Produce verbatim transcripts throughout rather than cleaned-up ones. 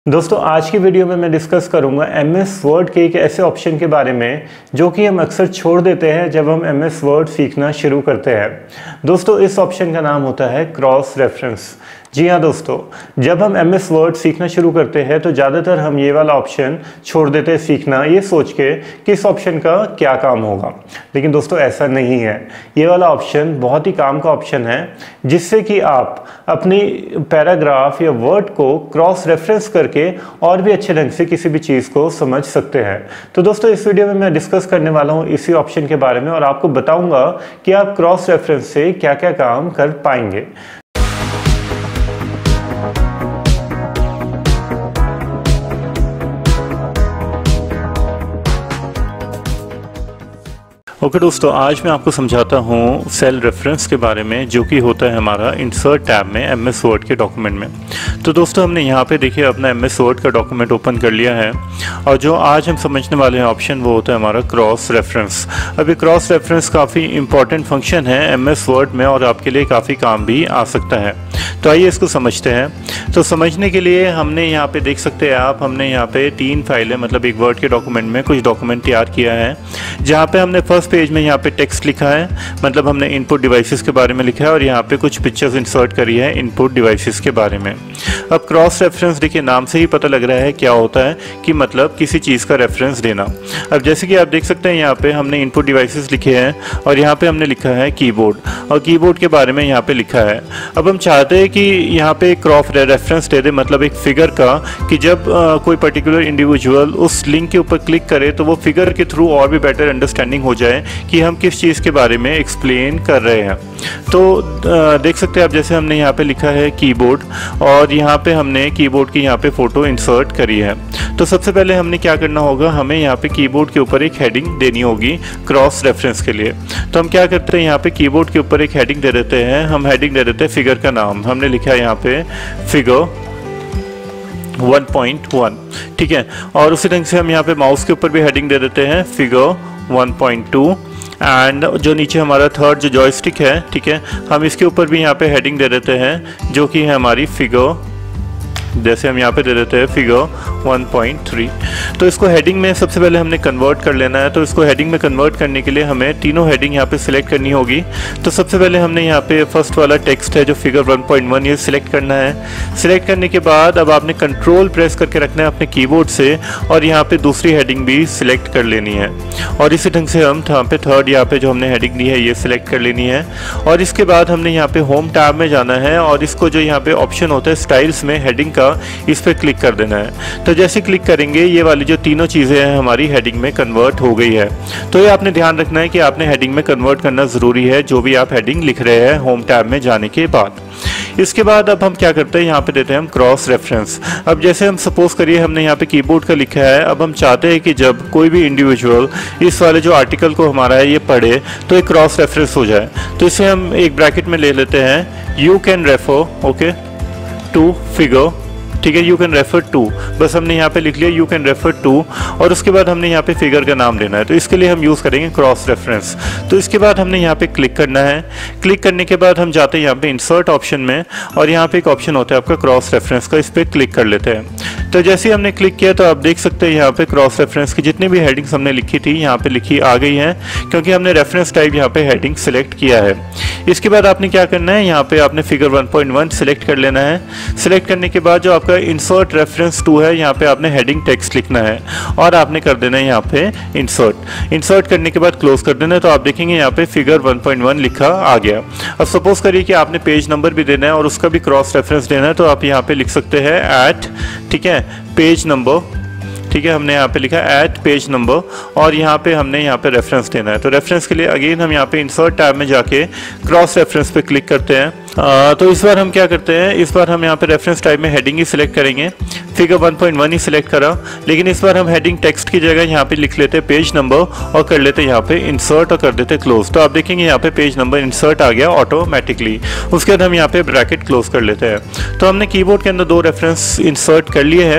दोस्तों आज की वीडियो में मैं डिस्कस करूंगा एम एस वर्ड के एक ऐसे ऑप्शन के बारे में जो कि हम अक्सर छोड़ देते हैं जब हम एम एस वर्ड सीखना शुरू करते हैं। दोस्तों इस ऑप्शन का नाम होता है क्रॉस रेफरेंस। जी हाँ दोस्तों, जब हम एम एस वर्ड सीखना शुरू करते हैं तो ज़्यादातर हम ये वाला ऑप्शन छोड़ देते हैं सीखना, ये सोच के कि इस ऑप्शन का क्या काम होगा। लेकिन दोस्तों ऐसा नहीं है। ये वाला ऑप्शन बहुत ही काम का ऑप्शन है जिससे कि आप अपनी पैराग्राफ या वर्ड को क्रॉस रेफरेंस करके और भी अच्छे ढंग से किसी भी चीज़ को समझ सकते हैं। तो दोस्तों इस वीडियो में मैं डिस्कस करने वाला हूँ इसी ऑप्शन के बारे में और आपको बताऊँगा कि आप क्रॉस रेफरेंस से क्या क्या काम कर पाएंगे। ओके okay, दोस्तों आज मैं आपको समझाता हूँ सेल रेफरेंस के बारे में जो कि होता है हमारा इंसर्ट टैब में एम एस वर्ड के डॉक्यूमेंट में। तो दोस्तों हमने यहाँ पे देखिए अपना एम एस वर्ड का डॉक्यूमेंट ओपन कर लिया है और जो आज हम समझने वाले हैं ऑप्शन वो होता है हमारा क्रॉस रेफरेंस। अब ये क्रॉस रेफरेंस काफ़ी इंपॉर्टेंट फंक्शन है एम एस वर्ड में और आपके लिए काफ़ी काम भी आ सकता है। तो आइए इसको समझते हैं। तो समझने के लिए हमने यहाँ पे देख सकते हैं आप, हमने यहाँ पे तीन फाइलें मतलब एक वर्ड के डॉक्यूमेंट में कुछ डॉक्यूमेंट तैयार किया है जहाँ पे हमने फर्स्ट पेज में यहाँ पे टेक्स्ट लिखा है, मतलब हमने इनपुट डिवाइसेस के बारे में लिखा है और यहाँ पे कुछ पिक्चर्स इंसर्ट करी है इनपुट डिवाइसेस के बारे में। अब क्रॉस रेफरेंस देखिए नाम से ही पता लग रहा है क्या होता है कि मतलब किसी चीज़ का रेफरेंस देना। अब जैसे कि आप देख सकते हैं यहाँ पे हमने इनपुट डिवाइसेस लिखे हैं और यहाँ पे हमने लिखा है कीबोर्ड और कीबोर्ड के बारे में यहाँ पे लिखा है। अब हम चाहते हैं कि यहाँ पे क्रॉस रेफरेंस दे दे, मतलब एक फिगर का, कि जब आ, कोई पर्टिकुलर इंडिविजुअल उस लिंक के ऊपर क्लिक करे तो वो फिगर के थ्रू और भी बेटर अंडरस्टैंडिंग हो जाए कि हम किस चीज़ के बारे में एक्सप्लेन कर रहे हैं। तो आ, देख सकते हैं आप, जैसे हमने यहाँ पे लिखा है कीबोर्ड और यहाँ पे हमने कीबोर्ड की यहाँ पे फ़ोटो इंसर्ट करी है। तो सबसे पहले हमने क्या करना होगा, हमें यहाँ पे कीबोर्ड के ऊपर एक हेडिंग देनी होगी क्रॉस रेफरेंस के लिए। तो हम क्या करते हैं, यहाँ पे कीबोर्ड के ऊपर एक हेडिंग दे देते हैं। हम हेडिंग दे देते हैं फिगर का नाम, हमने लिखा है यहाँ पे फिगर वन पॉइंट वन, ठीक है। और उसी ढंग से हम यहाँ पे माउस के ऊपर भी हेडिंग दे देते हैं figure one point two and जो नीचे हमारा थर्ड जो जॉयस्टिक है, ठीक है, हम इसके ऊपर भी यहाँ पे हेडिंग दे देते हैं जो कि है हमारी फिगर, जैसे हम यहाँ पे दे देते हैं फिगर वन पॉइंट थ्री। तो इसको हेडिंग में सबसे पहले हमने कन्वर्ट कर लेना है। तो इसको हेडिंग में कन्वर्ट करने के लिए हमें तीनों हेडिंग यहाँ पे सिलेक्ट करनी होगी। तो सबसे पहले हमने यहाँ पे फर्स्ट वाला टेक्स्ट है जो फिगर वन पॉइंट वन, ये सिलेक्ट करना है। सिलेक्ट करने के बाद अब आपने कंट्रोल प्रेस करके रखना है अपने कीबोर्ड से और यहाँ पे दूसरी हेडिंग भी सिलेक्ट कर लेनी है और इसी ढंग से हम यहाँ पे थर्ड यहाँ पे जो हमने हेडिंग दी है ये सिलेक्ट कर लेनी है। और इसके बाद हमने यहाँ पे होम टैब में जाना है और इसको जो यहाँ पे ऑप्शन होता है स्टाइल्स में हेडिंग, इस पे क्लिक कर देना है। तो जैसे क्लिक करेंगे ये वाली जो तीनों चीज़ें हैं हमारी हेडिंग में कन्वर्ट हो गई है। तो ये आपने ध्यान रखना है कि आपने हेडिंग में कन्वर्ट करना ज़रूरी है जो भी आप हेडिंग लिख रहे हैं होम टैब में जाने के बाद। इसके बाद अब हम क्या करते हैं, यहाँ पे देते हैं हम क्रॉस रेफरेंस। अब जैसे हम सपोज करिए हमने यहाँ पे कीबोर्ड का लिखा है, अब हम चाहते हैं कि जब कोई भी इंडिविजुअल इस वाले जो आर्टिकल को हमारा है ये पढ़े तो एक क्रॉस रेफरेंस हो जाए। तो इसे हम एक ब्रैकेट में ले लेते हैं, you can refer okay to figure, ठीक है, यू कैन रेफर टू, बस हमने यहाँ पे लिख लिया यू कैन रेफर टू और उसके बाद हमने यहाँ पे फिगर का नाम देना है। तो इसके लिए हम यूज़ करेंगे क्रॉस रेफरेंस। तो इसके बाद हमने यहाँ पे क्लिक करना है। क्लिक करने के बाद हम जाते हैं यहाँ पे इंसर्ट ऑप्शन में और यहाँ पे एक ऑप्शन होता है आपका क्रॉस रेफरेंस का, इस पर क्लिक कर लेते हैं। तो जैसे ही हमने क्लिक किया तो आप देख सकते हैं यहाँ पे क्रॉस रेफरेंस की जितनी भी हेडिंग्स हमने लिखी थी यहाँ पे लिखी आ गई हैं क्योंकि हमने रेफरेंस टाइप यहाँ पे हेडिंग सिलेक्ट किया है। इसके बाद आपने क्या करना है, यहाँ पे आपने figure one point one select कर लेना है। सिलेक्ट करने के बाद जो आपका इंसर्ट रेफरेंस टू है यहाँ पे आपने हेडिंग टेक्स्ट लिखना है और आपने कर देना है यहाँ पे इंसर्ट। इंसर्ट करने के बाद क्लोज कर देना है। तो आप देखेंगे यहाँ पे फिगर वन पॉइंट वन लिखा आ गया। अब सपोज करिए कि आपने पेज नंबर भी देना है और उसका भी क्रॉस रेफरेंस देना है, तो आप यहाँ पे लिख सकते हैं एट, ठीक है, पेज नंबर, ठीक है, हमने यहाँ पे लिखा है एट पेज नंबर और यहाँ पे हमने यहाँ पे रेफरेंस देना है। तो रेफरेंस के लिए अगेन हम यहाँ पे इंसर्ट टैब में जाके क्रॉस रेफरेंस पे क्लिक करते हैं। आ, तो इस बार हम क्या करते हैं, इस बार हम यहाँ पे रेफरेंस टाइप में हेडिंग ही सिलेक्ट करेंगे, फिगर वन पॉइंट वन ही सिलेक्ट करा, लेकिन इस बार हम हेडिंग टेक्स्ट की जगह यहाँ पे लिख लेते हैं पेज नंबर और कर लेते हैं यहाँ पे इंसर्ट और कर देते हैं क्लोज। तो आप देखेंगे यहाँ पे पेज नंबर इंसर्ट आ गया ऑटोमेटिकली। उसके बाद हम यहाँ पे ब्रैकेट क्लोज कर लेते हैं। तो हमने कीबोर्ड के अंदर दो रेफरेंस इंसर्ट कर लिए हैं।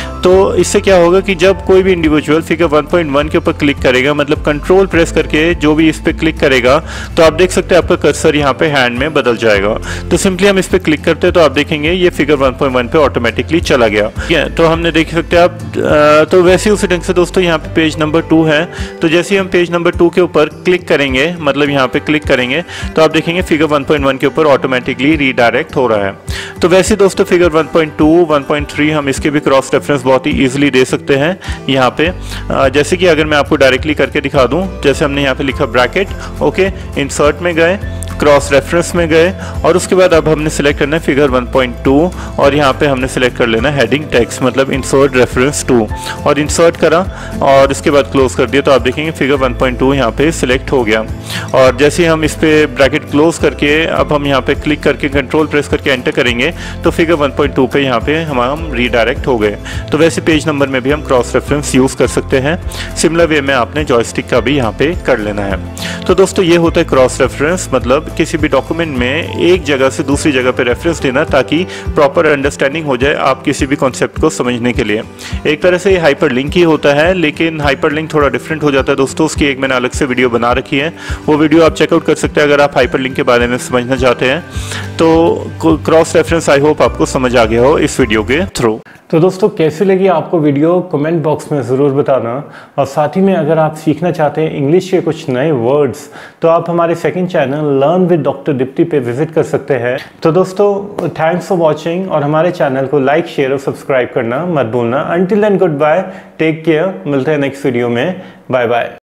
तो इससे क्या होगा कि जब कोई भी individual figure one point one के ऊपर क्लिक करेगा, मतलब कंट्रोल प्रेस करके जो भी इस पर क्लिक करेगा, तो आप देख सकते हैं आपका कर्सर यहाँ पे हैंड में बदल जाएगा। तो सिंपली हम इस पर क्लिक करते हैं तो आप देखेंगे ये फिगर वन पॉइंट वन पे ऑटोमेटिकली चला गया। ठीक है, तो हमने देख सकते हैं आप। तो वैसे उसी ढंग से दोस्तों यहाँ पे पेज नंबर टू है, तो जैसे ही हम पेज नंबर टू के ऊपर क्लिक करेंगे, मतलब यहाँ पे क्लिक करेंगे, तो आप देखेंगे फिगर वन पॉइंट वन के ऊपर ऑटोमेटिकली रीडायरेक्ट हो रहा है। तो वैसे दोस्तों figure one point two, one point three हम इसके भी क्रॉस रेफरेंस बहुत ही इजीली दे सकते हैं यहाँ पे। जैसे कि अगर मैं आपको डायरेक्टली करके दिखा दूं, जैसे हमने यहाँ पे लिखा ब्रैकेट, ओके, इंसर्ट में गए, क्रॉस रेफरेंस में गए, और उसके बाद अब हमने सिलेक्ट करना है फिगर वन पॉइंट टू, और यहाँ पे हमने सिलेक्ट कर लेना हेडिंग टेक्स्ट, मतलब इंसर्ट रेफरेंस टू, और इंसर्ट करा और इसके बाद क्लोज कर दिया। तो आप देखेंगे फिगर वन पॉइंट टू यहाँ पे सिलेक्ट हो गया। और जैसे हम इस पे ब्रैकेट क्लोज करके अब हम यहाँ पे क्लिक करके कंट्रोल प्रेस करके एंटर करेंगे, तो फिगर वन पॉइंट टू पे यहाँ पे हम हम रीडायरेक्ट हो गए। तो वैसे पेज नंबर में भी हम क्रॉस रेफरेंस यूज़ कर सकते हैं। सिमिलर वे में आपने जॉयस्टिक का भी यहाँ पे कर लेना है। तो दोस्तों ये होता है क्रॉस रेफरेंस, मतलब किसी भी डॉक्यूमेंट में एक जगह से दूसरी जगह पे रेफरेंस देना ताकि प्रॉपर अंडरस्टैंडिंग हो जाए आप किसी भी कॉन्सेप्ट को समझने के लिए। एक तरह से ये हाइपरलिंक ही होता है, लेकिन हाइपरलिंक थोड़ा डिफरेंट हो जाता है दोस्तों। उसकी एक मैंने अलग से वीडियो बना रखी है, वो वीडियो आप चेकआउट कर सकते हैं अगर आप हाइपरलिंक के बारे में समझना चाहते हैं। तो क्रॉस रेफरेंस आई होप आपको समझ आ गया हो इस वीडियो के थ्रू। तो दोस्तों कैसी लगी आपको वीडियो कमेंट बॉक्स में ज़रूर बताना, और साथ ही में अगर आप सीखना चाहते हैं इंग्लिश के कुछ नए वर्ड्स, तो आप हमारे second channel learn with doctor Dipti पे विजिट कर सकते हैं। तो दोस्तों थैंक्स फॉर वाचिंग, और हमारे चैनल को लाइक, शेयर और सब्सक्राइब करना मत भूलना। Until then goodbye, take care, मिलते हैं नेक्स्ट वीडियो में, बाय बाय।